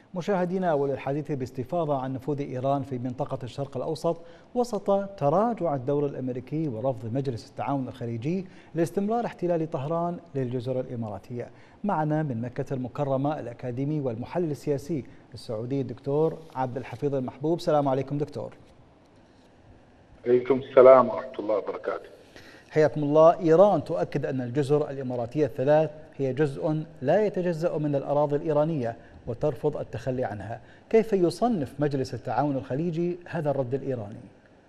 مشاهدينا، وللحديث باستفاضة عن نفوذ إيران في منطقة الشرق الأوسط وسط تراجع الدور الأمريكي ورفض مجلس التعاون الخليجي لاستمرار احتلال طهران للجزر الإماراتية، معنا من مكة المكرمة الأكاديمي والمحلل السياسي السعودي الدكتور عبد الحفيظ المحبوب. السلام عليكم دكتور. عليكم السلام ورحمة الله وبركاته. حياكم الله. إيران تؤكد أن الجزر الإماراتية الثلاث هي جزء لا يتجزأ من الأراضي الإيرانية وترفض التخلي عنها. كيف يصنف مجلس التعاون الخليجي هذا الرد الإيراني؟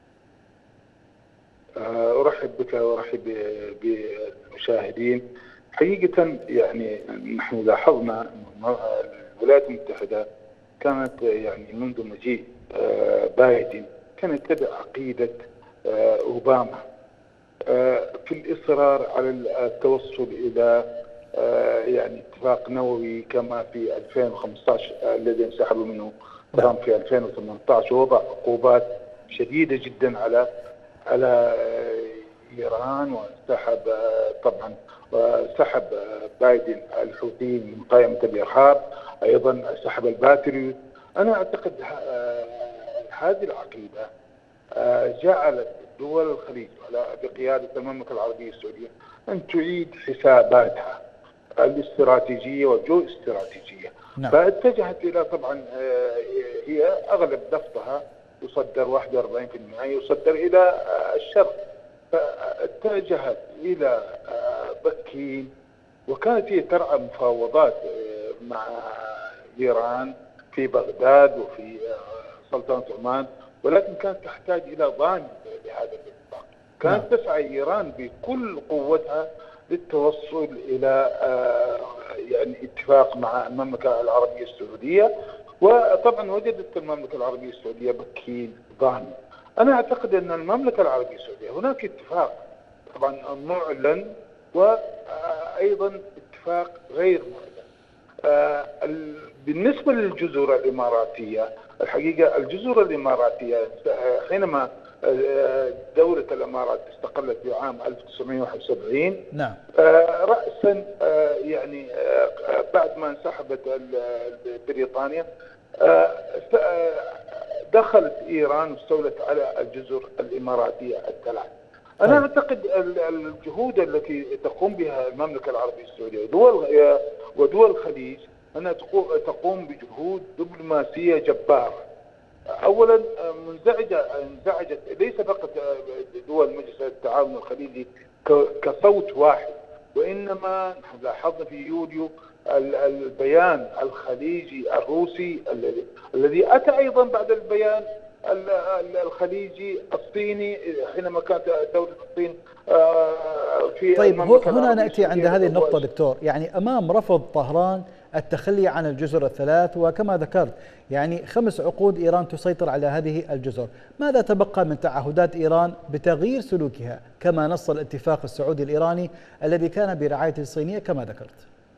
أرحب بك وأرحب بالمشاهدين. حقيقة يعني نحن لاحظنا أن الولايات المتحدة كانت يعني منذ مجيء بايدن كانت تتبع عقيدة أوباما في الإصرار على التوصل إلى يعني اتفاق نووي كما في 2015 الذي انسحبوا منه ترامب في 2018، ووضع عقوبات شديدة جدا على إيران، وانسحب طبعا سحب بايدن الحوثيين من قائمة الإرهاب، أيضا سحب الباتريوت. أنا أعتقد هذه العقيدة جعلت دول الخليج بقيادة المملكة العربية السعودية أن تعيد حساباتها الاستراتيجية والجو استراتيجية. نعم. فاتجهت إلى طبعا هي أغلب نفطها يصدر 41% يصدر إلى الشرق، فاتجهت إلى بكين، وكانت هي ترعى مفاوضات مع إيران في بغداد وفي سلطنة عمان، ولكن كانت تحتاج إلى ضامن لهذا الاتفاق. كانت تسعى إيران بكل قوتها للتوصل إلى يعني اتفاق مع المملكة العربية السعودية، وطبعا وجدت المملكة العربية السعودية بكين ضامن. أنا أعتقد أن المملكة العربية السعودية هناك اتفاق طبعا معلن وأيضا اتفاق غير معلن. بالنسبة للجزر الإماراتية، الحقيقة الجزر الإماراتية حينما دولة الإمارات استقلت في عام 1971 نعم. رأسا يعني بعد ما انسحبت بريطانيا دخلت إيران واستولت على الجزر الإماراتية الثلاث. أنا أعتقد الجهود التي تقوم بها المملكة العربية السعودية ودول الخليج أنها تقوم بجهود دبلوماسية جبارة. أولا انزعجت ليس فقط دول مجلس التعاون الخليجي كصوت واحد، وإنما نحن لاحظنا في يوليو البيان الخليجي الروسي الذي أتى أيضا بعد البيان الخليجي الصيني حينما كانت دولة الصين في. طيب هنا نأتي عند هذه النقطة دكتور، يعني أمام رفض طهران التخلي عن الجزر الثلاث، وكما ذكرت يعني 5 عقود إيران تسيطر على هذه الجزر، ماذا تبقى من تعهدات إيران بتغيير سلوكها كما نص الاتفاق السعودي الإيراني الذي كان برعاية الصينية كما ذكرت؟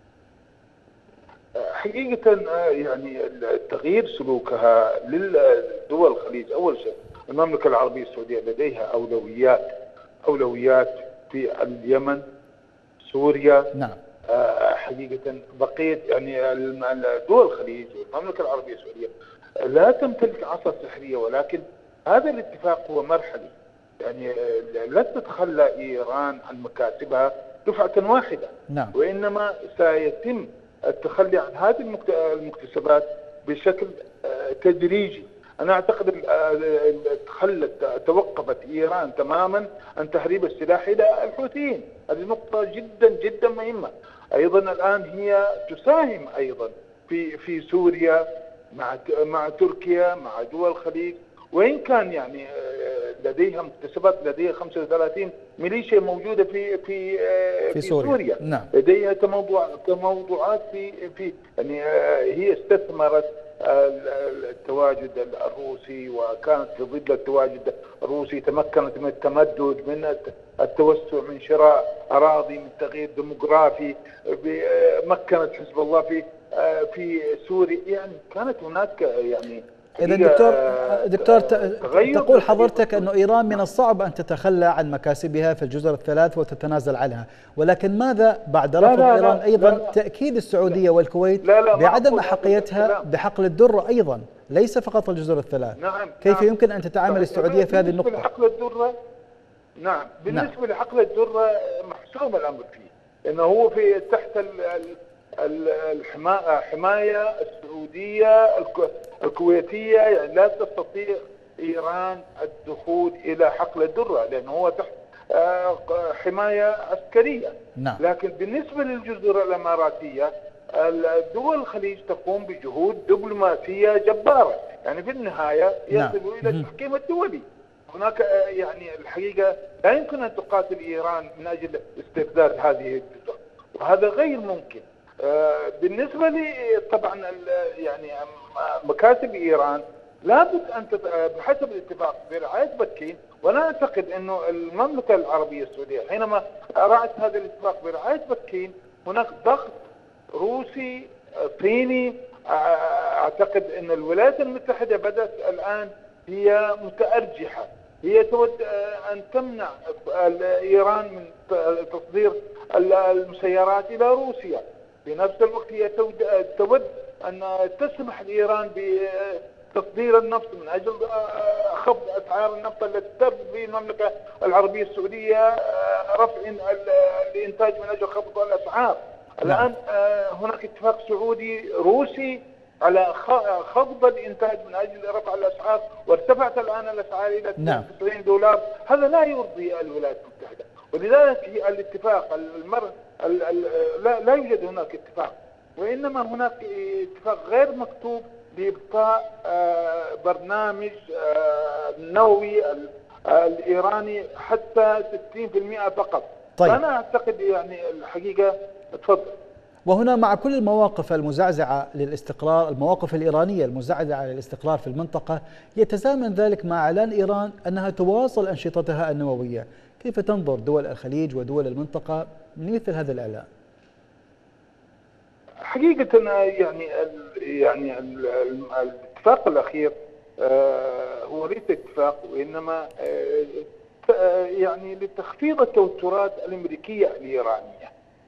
حقيقة يعني تغيير سلوكها للدول الخليج، أول شيء المملكة العربية السعودية لديها أولويات في اليمن، سوريا. نعم. حقيقة بقية يعني دول الخليج والمملكة العربية السعودية لا تمتلك عصا سحرية، ولكن هذا الاتفاق هو مرحلي، يعني لا تتخلى إيران عن مكاسبها دفعة واحدة. نعم. وإنما سيتم التخلي عن هذه المكتسبات بشكل تدريجي. أنا أعتقد توقفت إيران تماما عن تهريب السلاح إلى الحوثيين، هذه نقطة جدا جدا مهمة. أيضا الآن هي تساهم أيضا في سوريا مع تركيا مع دول الخليج، وإن كان يعني لديها مكتسبات، لديها 35 ميليشيا موجودة في سوريا. نعم. لديها تموضعات في يعني هي استثمرت التواجد الروسي، وكانت في ظل التواجد الروسي تمكنت من التمدد، من التوسع، من شراء أراضي، من تغيير ديموغرافي، مكنت حزب الله في سوريا. يعني كانت هناك يعني إذا دكتور تقول حضرتك أنه إيران من الصعب أن تتخلى عن مكاسبها في الجزر الثلاث وتتنازل عنها، ولكن ماذا بعد رفض إيران أيضا تأكيد السعودية والكويت بعدم أحقيتها بحقل الدرة أيضا، ليس فقط الجزر الثلاث؟ نعم. كيف يمكن أن تتعامل السعودية في هذه النقطة؟ بالنسبة لحقل الدرة، نعم، بالنسبة لحقل الدرة محسوم الأمر فيه، إنه هو في تحت الحماية السعودية الكويتية، يعني لا تستطيع إيران الدخول إلى حقل الدرة لأنه هو تحت حماية عسكرية. نعم. لكن بالنسبة للجزر الإماراتية، دول الخليج تقوم بجهود دبلوماسية جبارة، يعني في النهاية يصلوا إلى التحكيم الدولي. هناك يعني الحقيقة لا يمكن أن تقاتل إيران من أجل استرداد هذه الجزر، وهذا غير ممكن. بالنسبة لي طبعا يعني مكاسب إيران لابد أن بحسب الاتفاق برعاية بكين، وأنا أعتقد أنه المملكة العربية السعودية حينما رأت هذا الاتفاق برعاية بكين هناك ضغط روسي صيني. أعتقد أن الولايات المتحدة بدأت الآن هي متأرجحة، هي تود أن تمنع إيران من تصدير المسيرات إلى روسيا. في نفس الوقت هي تود أن تسمح لإيران بتصدير النفط من أجل خفض أسعار النفط التي ترفض به المملكة العربية السعودية رفع الإنتاج من أجل خفض الأسعار. الآن هناك اتفاق سعودي روسي على خفض الإنتاج من أجل رفع الأسعار، وارتفعت الآن الأسعار إلى $90. هذا لا يرضي الولايات المتحدة، ولذلك الاتفاق لا يوجد هناك اتفاق، وإنما هناك اتفاق غير مكتوب لإبقاء برنامج النووي الإيراني حتى 60% فقط. طيب. أنا أعتقد يعني الحقيقة تفضل. وهنا مع كل المواقف المزعزعة للاستقرار، المواقف الإيرانية المزعزعة للاستقرار في المنطقة، يتزامن ذلك مع إعلان إيران أنها تواصل أنشطتها النووية. كيف تنظر دول الخليج ودول المنطقة لمثل هذا الإعلان؟ حقيقة يعني الاتفاق الأخير هو ليس اتفاق، وإنما يعني لتخفيض التوترات الأمريكية الإيرانية.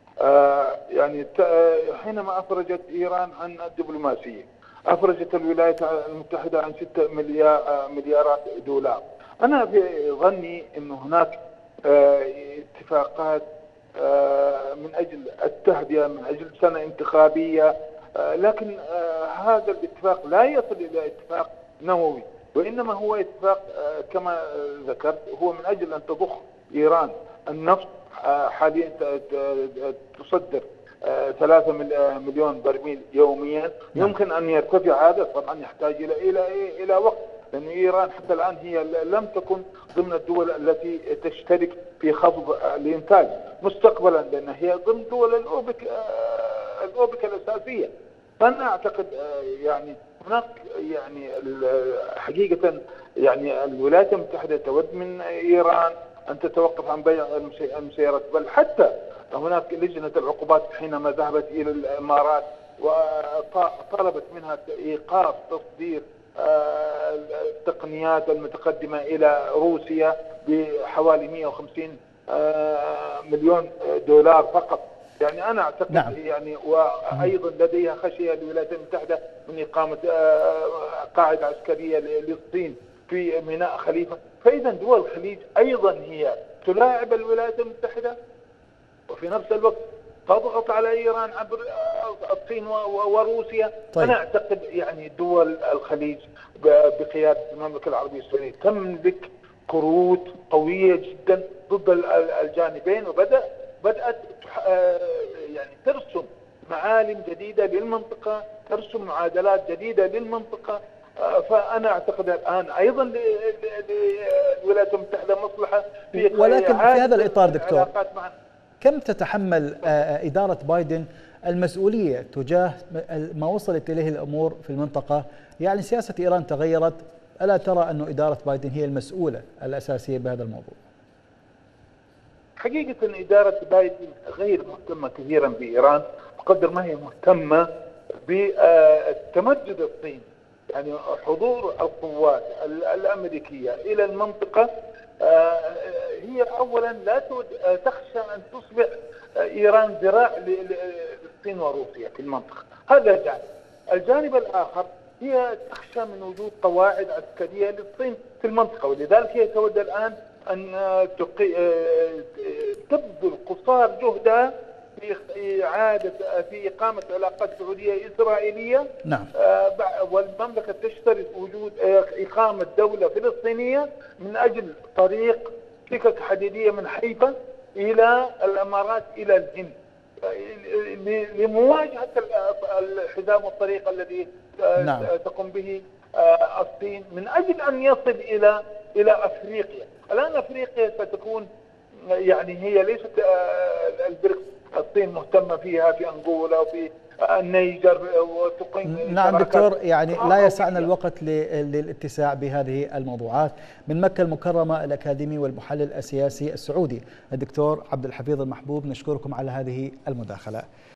يعني حينما أفرجت إيران عن الدبلوماسية، أفرجت الولايات المتحدة عن 6 مليارات دولار. أنا في ظني أن هناك اتفاقات من أجل التهدئة، من أجل سنة انتخابية، لكن هذا الاتفاق لا يصل إلى اتفاق نووي، وإنما هو اتفاق كما ذكرت هو من أجل أن تضخ إيران النفط. حاليا تصدر 3 مليون برميل يوميا. يمكن أن يرتفع هذا، طبعا يحتاج إلى وقت، لأن إيران حتى الآن هي لم تكن ضمن الدول التي تشترك في خفض الإنتاج مستقبلا، لأن هي ضمن دول الأوبك الأساسية. فأنا أعتقد يعني هناك يعني حقيقة يعني الولايات المتحدة تود من إيران أن تتوقف عن بيع المسيرات، بل حتى هناك لجنة العقوبات حينما ذهبت إلى الإمارات وطلبت منها إيقاف تصدير التقنيات المتقدمة إلى روسيا بحوالي 150 مليون دولار فقط. يعني أنا أعتقد يعني وأيضا لديها خشية الولايات المتحدة من إقامة قاعدة عسكرية للصين في ميناء خليفة. فإذا دول الخليج أيضا هي تلاعب الولايات المتحدة، وفي نفس الوقت تضغط على إيران عبر الصين وروسيا. طيب. أنا أعتقد يعني دول الخليج بقيادة المملكة العربية السعودية تملك كروت قوية جدا ضد الجانبين، وبدأت يعني ترسم معالم جديدة للمنطقة، ترسم معادلات جديدة للمنطقة. فأنا أعتقد الآن أيضا للولايات المتحدة مصلحة في ولكن في هذا الإطار دكتور، كم تتحمل إدارة بايدن المسؤولية تجاه ما وصلت إليه الأمور في المنطقة؟ يعني سياسة إيران تغيرت، ألا ترى أن إدارة بايدن هي المسؤولة الأساسية بهذا الموضوع؟ حقيقة إدارة بايدن غير مهتمة كثيرا بإيران بقدر ما هي مهتمة بتمدد الصين يعني حضور القوات الأمريكية إلى المنطقة هي أولا لا تخشى أن تصبح إيران ذراع للصين وروسيا في المنطقة. هذا جانب. الجانب الآخر هي تخشى من وجود قواعد عسكرية للصين في المنطقة، ولذلك هي تود الآن أن تبذل قصارى جهدها في إقامة علاقات سعودية إسرائيلية. نعم. والمملكة تشترط وجود إقامة دولة فلسطينية من أجل طريق سكك حديدية من حيفا إلى الإمارات إلى الهند لمواجهة الحزام والطريق الذي نعم. تقوم به الصين من أجل أن يصل إلى أفريقيا. الآن أفريقيا ستكون يعني هي ليست البريكس الصين مهتمة فيها في أنغولا وفي النيجر وتقيم. نعم دكتور، يعني لا يسعنا الوقت للاتساع بهذه الموضوعات. من مكة المكرمة الأكاديمي والمحلل السياسي السعودي الدكتور عبد الحفيظ المحبوب، نشكركم على هذه المداخلة.